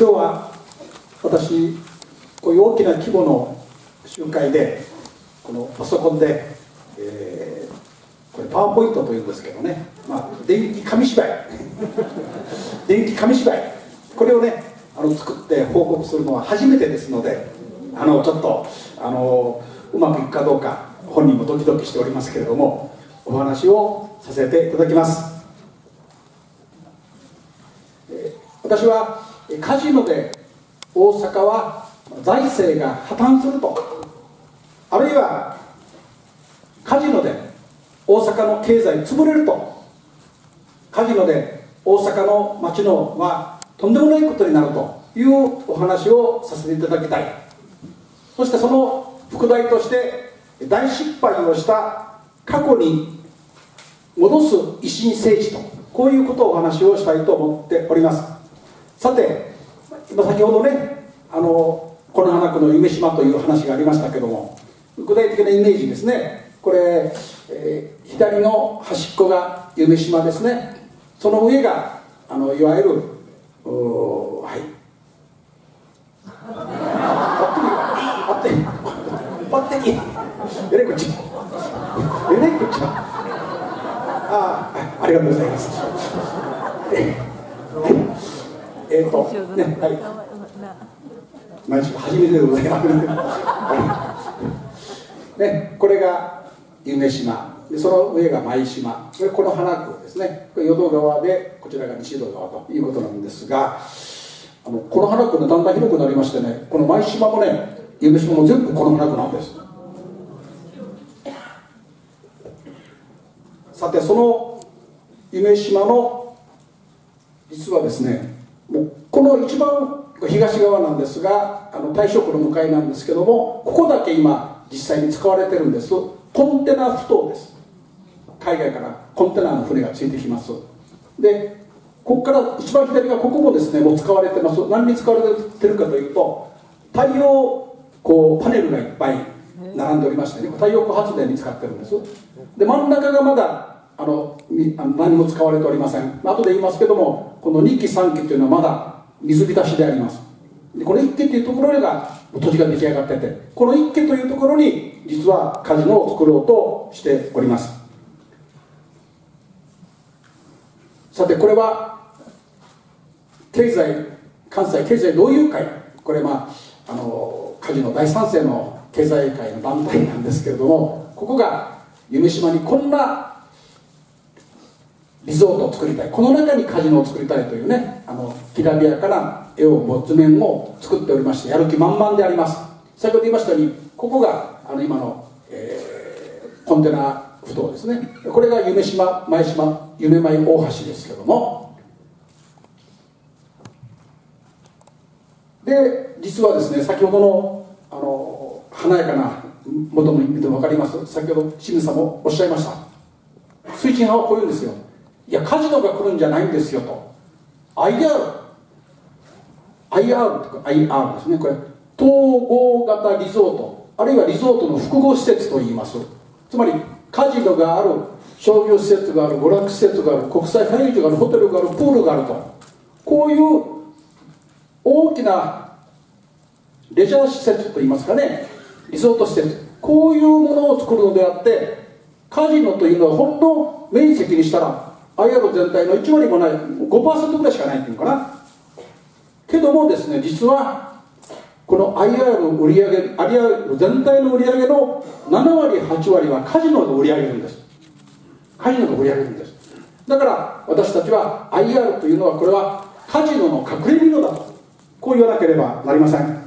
今日は私こういう大きな規模の集会でこのパソコンで、これパワーポイントというんですけどね、電気紙芝居電気紙芝居これをね作って報告するのは初めてですので、ちょっとうまくいくかどうか本人もドキドキしておりますけれども、お話をさせていただきます。私はカジノで大阪は財政が破綻すると、あるいはカジノで大阪の経済潰れると、カジノで大阪の街のはとんでもないことになるというお話をさせていただきたい。そしてその副題として大失敗をした過去に戻す維新政治と、こういうことをお話をしたいと思っております。さて、今先ほどねこの花区の夢島という話がありましたけども、具体的なイメージですね。これ、左の端っこが夢島ですね。その上がいわゆるはいバッテリーエレクチありがとうございます。毎週初めてでございますね、これが夢島で、その上が舞島、この花区ですね。これ淀川で、こちらが西淀川ということなんですが、この花区がだんだん広くなりましてね、この舞島もね夢島も全部この花区なんです。さて、その夢島の実はですね、もうこの一番東側なんですが、大正区の向かいなんですけども、ここだけ今実際に使われてるんです。コンテナ埠頭です。海外からコンテナの船がついてきます。でここから一番左がここもですね、もう使われてます。何に使われてるかというと、太陽パネルがいっぱい並んでおりましてね、太陽光発電に使ってるんです。で真ん中がまだ何も使われておりません。後で言いますけども、この2期3期というのはまだ水浸しであります。でこの1期というところが土地が出来上がってて、この1期というところに実はカジノを作ろうとしております。さて、これは関西経済同友会、これカジノ大賛成の経済界の団体なんですけれども、ここが夢島にこんなリゾートを作りたい、この中にカジノを作りたいというね、きらびやかな絵を図面を作っておりまして、やる気満々であります。先ほど言いましたように、ここが今の、コンテナ埠頭ですね。これが夢島舞島夢舞大橋ですけども、で実はですね、先ほどの華やかな元の見ても分かります。先ほど清水さんもおっしゃいました。推進派はこういうんですよ。いや、カジノが来るんじゃないんですよと。IR とか IR ですね。これ統合型リゾート、あるいはリゾートの複合施設といいます。つまりカジノがある、商業施設がある、娯楽施設がある、国際会議場がある、ホテルがある、プールがあると、こういう大きなレジャー施設といいますかね、リゾート施設、こういうものを作るのであって、カジノというのはほんの面積にしたら IR 全体の1割もない 5% ぐらいしかないっていうのかな。けどもですね、実はこの IR 全体の売り上げの7割8割はカジノが売り上げるんです。カジノが売り上げるんです。だから私たちは IR というのは、これはカジノの隠れ蓑だと、こう言わなければなりません。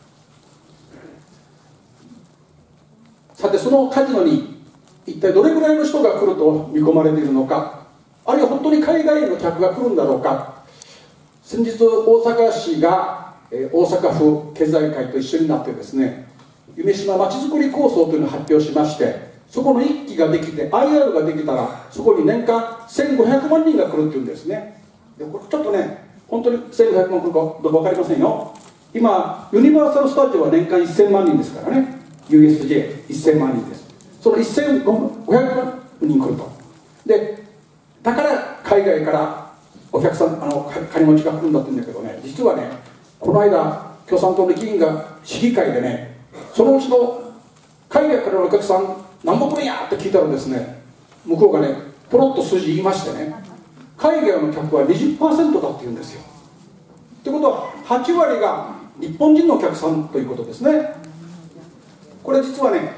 さて、そのカジノに一体どれぐらいの人が来ると見込まれているのか、あるいは本当に海外の客が来るんだろうか。先日大阪市が大阪府経済界と一緒になってですね、夢島まちづくり構想というのを発表しまして、そこの1期ができて IR ができたら、そこに年間1500万人が来るっていうんですね。でこれちょっとね、本当に1500万来るかどうか分かりませんよ。今ユニバーサル・スタジオは年間1000万人ですからね、 USJ1000 万人です。その1500万人来ると。でだから海外からお客さん金持ちが来るんだって言うんだけどね、実はね、 この間共産党の議員が市議会でね、そのうちの海外からのお客さん何本分やって聞いたらですね、向こうがねポロッと数字言いましてね、海外の客は 20% だって言うんですよ。ということは8割が日本人のお客さんということですね。これ実はね、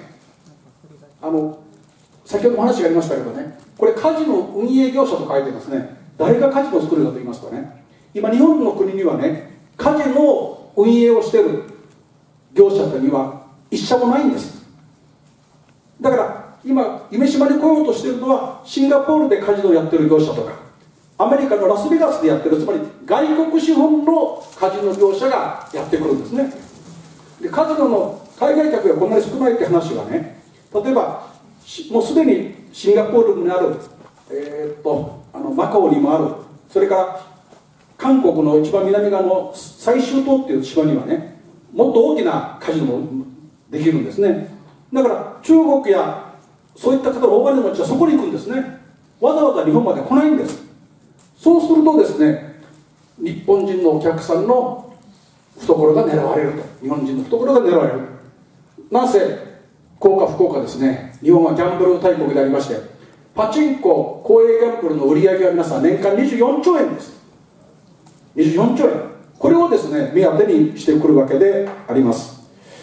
先ほども話がありましたけどね、これカジノ運営業者と書いてますね。誰がカジノを作るかと言いますとね、今日本の国にはね、カジノを運営をしている業者というのは一社もないんです。だから今夢洲に来ようとしているのはシンガポールでカジノをやっている業者とか、アメリカのラスベガスでやってる、つまり外国資本のカジノ業者がやってくるんですね。でカジノの海外客がこんなに少ないって話はね、例えばもうすでにシンガポールにある、マカオにもある、それから韓国の一番南側の最終島っていう島にはね、もっと大きなカジノもできるんですね。だから中国やそういった方の大金持ちはそこに行くんですね。わざわざ日本まで来ないんです。そうするとですね、日本人のお客さんの懐が狙われると、日本人の懐が狙われる。なんせ幸か不幸かですね、日本はギャンブル大国でありまして、パチンコ公営ギャンブルの売り上げは皆さん年間24兆円です。24兆円、これをですね目当てにしてくるわけであります。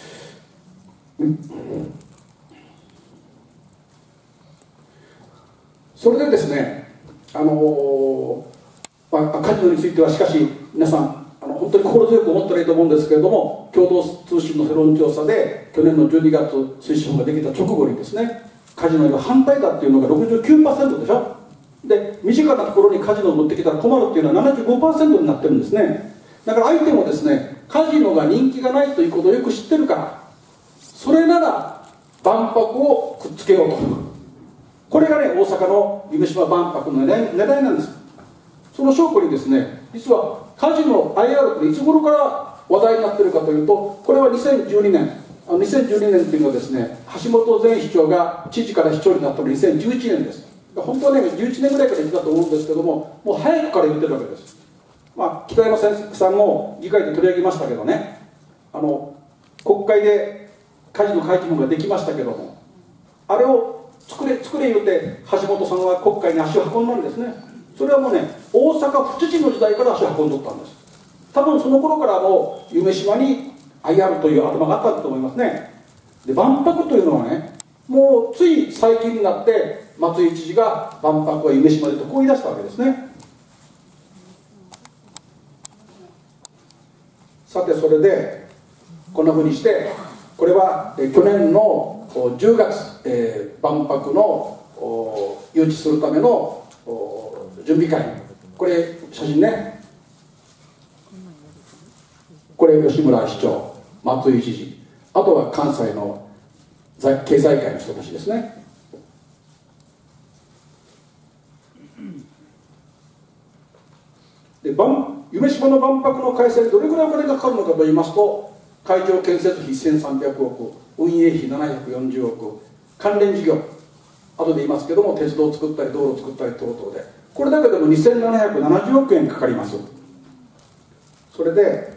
それでですね、カジノについてはしかし皆さん本当に心強く思ったらいいと思うんですけれども、共同通信の世論調査で去年の12月推進ができた直後にですね、カジノには反対だっていうのが 69% でしょ。で身近なところにカジノを持ってきたら困るっていうのは 75% になってるんですね。だから相手もですね、カジノが人気がないということをよく知ってるから、それなら万博をくっつけようと、これがね大阪の夢洲万博の狙いなんです。その証拠にですね、実はカジノ IR っていつ頃から話題になっているかというと、これは2012年2012年というのはですね、橋本前市長が知事から市長になったのは2011年です。本当はね11年ぐらいから言ってたと思うんですけども、もう早くから言ってるわけです。北山先生さんも議会で取り上げましたけどね、国会でカジノ会期本ができましたけども、あれを作れ言うて橋本さんは国会に足を運んだんですね。それはもうね、大阪府知事の時代から足を運んどったんです。多分その頃からもう夢洲に IR という頭があったと思いますね。で万博というのはね、もうつい最近になって松井知事が万博は夢洲でとこう言い出したわけですね。さてそれでこんなふうにして、これは去年の10月、万博の誘致するための準備会、これ写真ね、これ吉村市長、松井知事、あとは関西の経済界の人たちですね。で夢洲の万博の開催にどれぐらいお金がかかるのかといいますと、会場建設費1300億、運営費740億、関連事業、後で言いますけども、鉄道を作ったり道路を作ったり等々で、これだけでも2770億円かかります。それで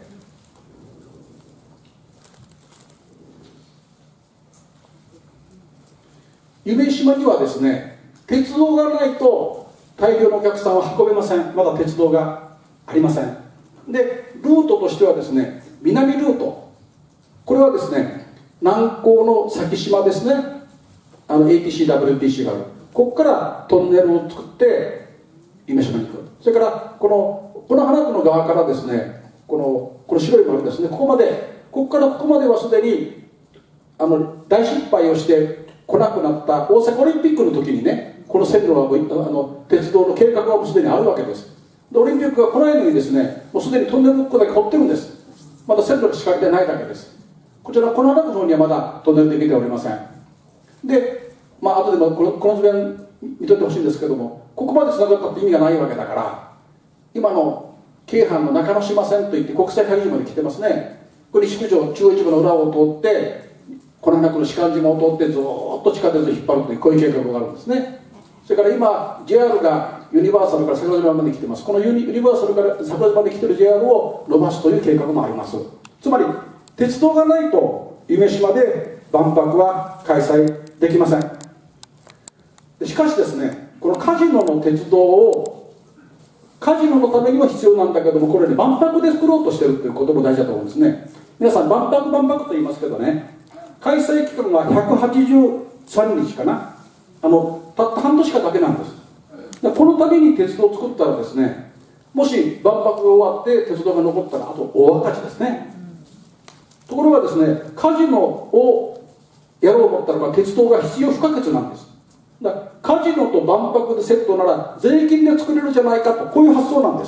夢洲にはですね、鉄道がないと大量のお客さんは運べません。まだ鉄道がありません。でルートとしてはですね、南ルート、これはですね、南港の先島ですね、ATC、WTC がある、ここからトンネルを作って夢洲に行く。それからこの花区の側からですね、この白い丸ですね、ここからここまではすでに大失敗をして来なくなった大阪オリンピックの時にね、この線路は鉄道の計画はもうすでにあるわけです。でオリンピックが来ないのにですね、もうすでにトンネル1個だけ掘ってるんです。まだ線路に仕掛けてないだけです。こちらこの花区の方にはまだトンネルできておりません。で後でもこの図面見といてほしいんですけども、ここまでつながったって意味がないわけだから、今の京阪の中之島線といって国際会議まで来てますね。これ西九条中央市場の裏を通ってこの花区の士官島を通ってずっと地下鉄を引っ張るという、こういう計画があるんですね。 それから今 JR がユニバーサルから桜島まで来てます。このユニバーサルから桜島まで来てる JR を伸ばすという計画もあります。つまり鉄道がないと夢洲で万博は開催できません。しかしですね、このカジノの鉄道をカジノのためには必要なんだけども、これね万博で作ろうとしてるということも大事だと思うんですね。皆さん万博と言いますけどね、開催期間が183日かな、たった半年間だけなんです。このために鉄道を作ったらですね、もし万博が終わって鉄道が残ったらあと大赤字ですね。ところがですね、カジノをやろうと思ったらば鉄道が必要不可欠なんです。だからカジノと万博でセットなら税金で作れるじゃないかと、こういう発想なんです。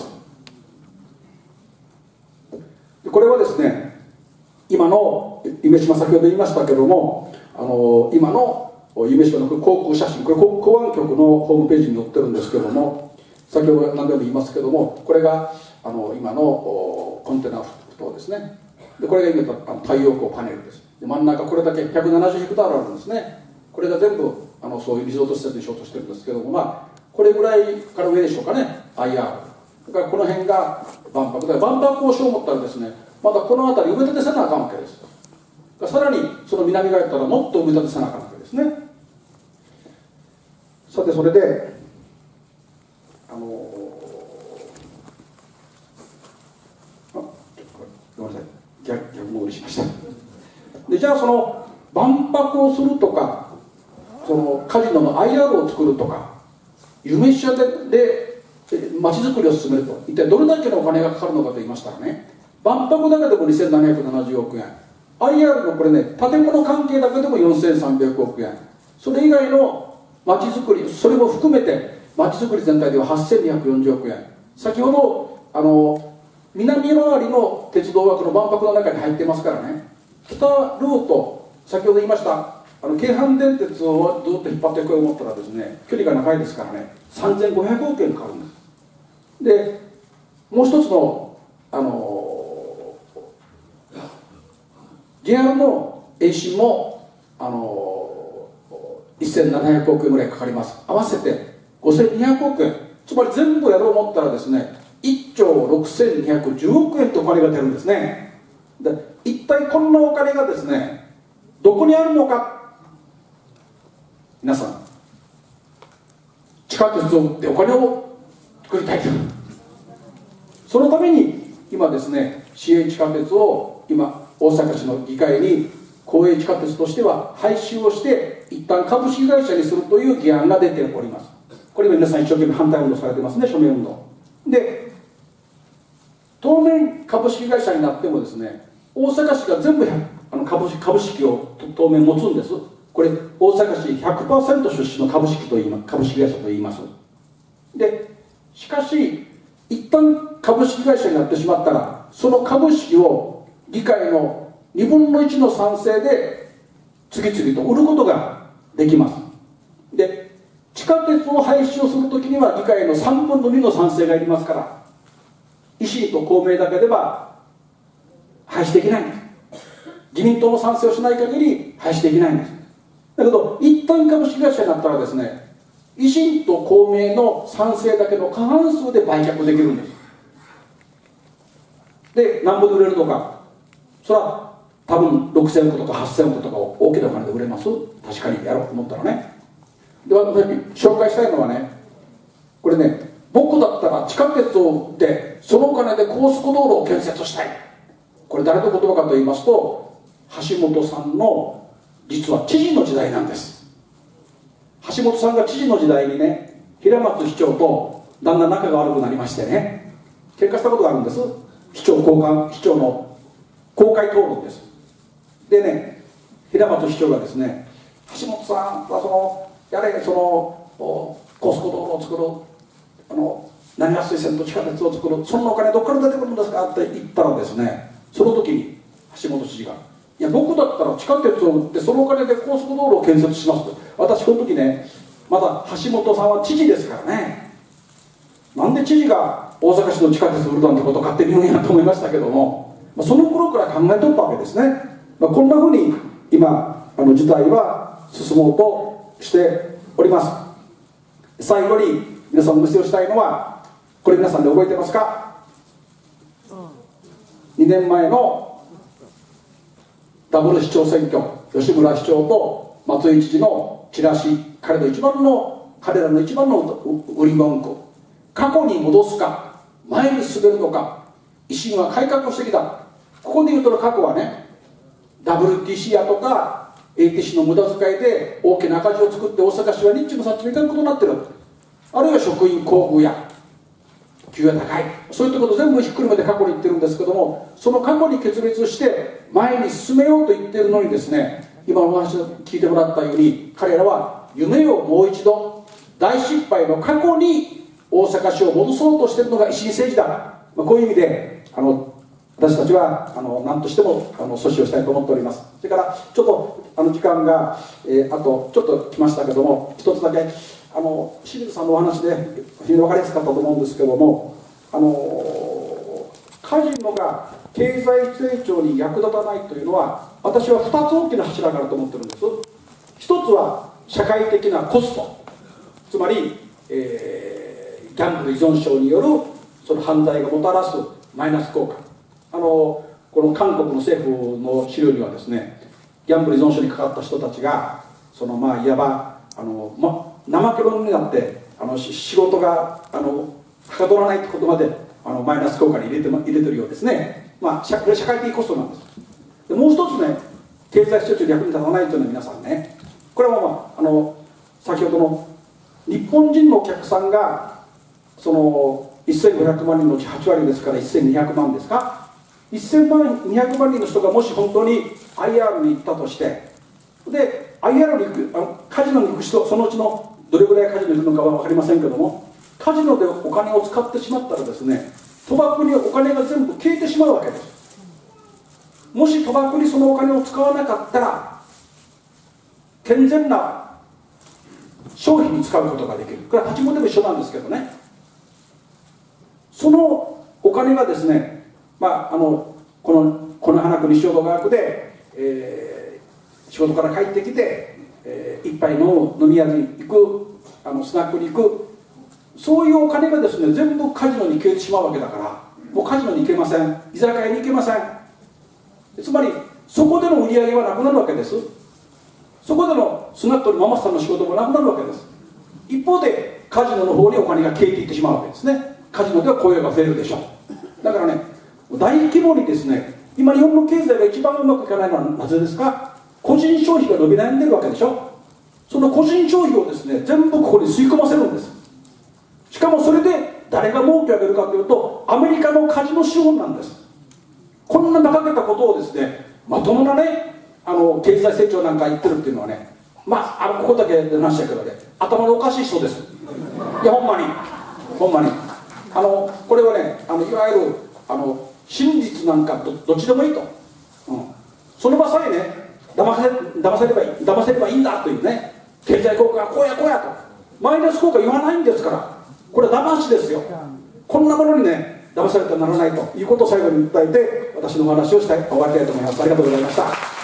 これはですね、今の夢洲、先ほど言いましたけども、今の夢洲の航空写真、これ公安局のホームページに載ってるんですけども、先ほど何でも言いますけども、これが今のコンテナふ頭ですね。でこれが今太陽光パネルです。で真ん中これだけ170ヘクタールあるんですね。これが全部そういうリゾート施設にしようとしてるんですけども、まあこれぐらいから上でしょうかね、 IR。 だからこの辺が万博で、万博をしようと思ったらですね、まだこの辺り埋め立てせなあかんわけです。さらにその南側やったらもっと埋め立てせなあかんわけですね。さてそれでごめんなさい、逆戻りしました。でじゃあその万博をするとか、そのカジノの IR を作るとか、夢洲で街づくりを進めると、一体どれだけのお金がかかるのかと言いましたらね、万博だけでも2770億円、 IR のこれね建物関係だけでも4300億円、それ以外の街づくり、それも含めて街づくり全体では8240億円、先ほど南回りの鉄道はこの万博の中に入ってますからね、北ルート、先ほど言いました京阪電鉄をずっと引っ張っていこうと思ったらですね、距離が長いですからね、3500億円かかるんです。でもう一つのJR の延伸も1700億円ぐらいかかります。合わせて5200億円、つまり全部やろうと思ったらですね、1兆6210億円とお金が出るんですね。で一体こんなお金がですねどこにあるのか。皆さん、地下鉄を売ってお金を作りたいと、そのために今ですね、市営地下鉄を今大阪市の議会に公営地下鉄としては廃止をして一旦株式会社にするという議案が出ております。これ今皆さん一生懸命反対運動されてますね、署名運動で。当面株式会社になってもですね、大阪市が全部株式を当面持つんです。これ大阪市 100% 出資の株式会社と言います。でしかし一旦株式会社になってしまったら、その株式を議会の2分の1の賛成で次々と売ることができます。で地下鉄を廃止をするときには議会の3分の2の賛成がいりますから、維新と公明だけでは廃止できないんです。自民党の賛成をしない限り廃止できないんです。だけど一旦株式会社になったらですね、維新と公明の賛成だけの過半数で売却できるんです。で何ぼで売れるのか、それは多分6000億とか8000億とかを大きなお金で売れます。確かにやろうと思ったらね。で私紹介したいのはね、これね、僕だったら地下鉄を売ってそのお金で高速道路を建設したい。これ誰の言葉かと言いますと、橋本さんの実は知事の時代なんです。橋本さんが知事の時代にね、平松市長とだんだん仲が悪くなりましてね、喧嘩したことがあるんです。市長の公開討論です。でね、平松市長がですね、橋本さんは高速道路を作る、何が水線と地下鉄を作る、そんなお金どっから出てくるんですかって言ったらですね、その時に橋本知事が、いや僕だったら地下鉄を売ってそのお金で高速道路を建設しますと。私この時ね、まだ橋本さんは知事ですからね、なんで知事が大阪市の地下鉄を売るなんてことを勝手に言うんやと思いましたけども、その頃から考えとったわけですね。こんなふうに今事態は進もうとしております。 最後に皆さんお見せをしたいのは、これ皆さんで覚えてますか。2年前のダブル市長選挙、吉村市長と松井知事のチラシ、彼らの一番の売り文句、過去に戻すか前に進めるのか、維新は改革をしてきた。ここで言うとの過去はね、 WTC やとか ATC の無駄遣いで大きな赤字を作って大阪市は日中の札にいかんことになってる。あるいは職員厚遇や給与が高い、そういったことを全部ひっくるめて過去に言ってるんですけども、その過去に決別して前に進めようと言ってるのにですね、今お話を聞いてもらったように、彼らは夢をもう一度大失敗の過去に大阪市を戻そうとしているのが維新政治だ。こういう意味で私たちは何としても阻止をしたいと思っております。それからちょっと時間が、あとちょっと来ましたけども、一つだけ清水さんのお話で非常に分かりやすかったと思うんですけども、カジノが経済成長に役立たないというのは、私は2つ大きな柱があると思ってるんです。一つは社会的なコスト、つまり、ギャンブル依存症によるその犯罪がもたらすマイナス効果、この韓国の政府の資料にはですね、ギャンブル依存症にかかった人たちがいわば怠け者になって仕事がはかどらないってことまでマイナス効果に入れてるようですね。社会的コストなんです。でもう一つね、経済成長に役に立たないというのは皆さんね、これは先ほどの日本人のお客さんが1500万人のうち8割ですから1200万ですか、1200万人の人がもし本当に IR に行ったとして、で IR に行くカジノに行く人、そのうちのどれぐらいカジノに行くのかは分かりませんけども、カジノでお金を使ってしまったらですね、賭博にお金が全部消えてしまうわけです。もし賭博にそのお金を使わなかったら健全な消費に使うことができる。これはパチンコでも一緒なんですけどね、そのお金がですね、この花区西淀川区で、仕事から帰ってきて、一杯の飲み屋に行く、スナックに行く、そういうお金がですね全部カジノに消えてしまうわけだから、もうカジノに行けません、居酒屋に行けません。つまりそこでの売り上げはなくなるわけです。そこでのスナックのママさんの仕事もなくなるわけです。一方でカジノの方にお金が消えていってしまうわけですね。カジノでは雇用が増えるでしょう。だからね、大規模にですね、今日本の経済が一番うまくいかないのはなぜですか。個人消費が伸び悩んでるわけでしょ。その個人消費をですね全部ここに吸い込ませるんです。しかもそれで誰が儲け上げるかというと、アメリカのカジノ資本なんです。こんな馬鹿げたことをですね、まともなね経済成長なんか言ってるっていうのはね、ここだけで話したけどね、頭のおかしい人です。いやほんまにこれはねいわゆる真実なんかどっちでもいいと、その場さえね騙せればいいんだというね、経済効果がこうやとマイナス効果言わないんですから、これは騙しですよ。こんなものにね騙されてはならないということを最後に訴えて、私のお話を終わりたいと思います。ありがとうございました。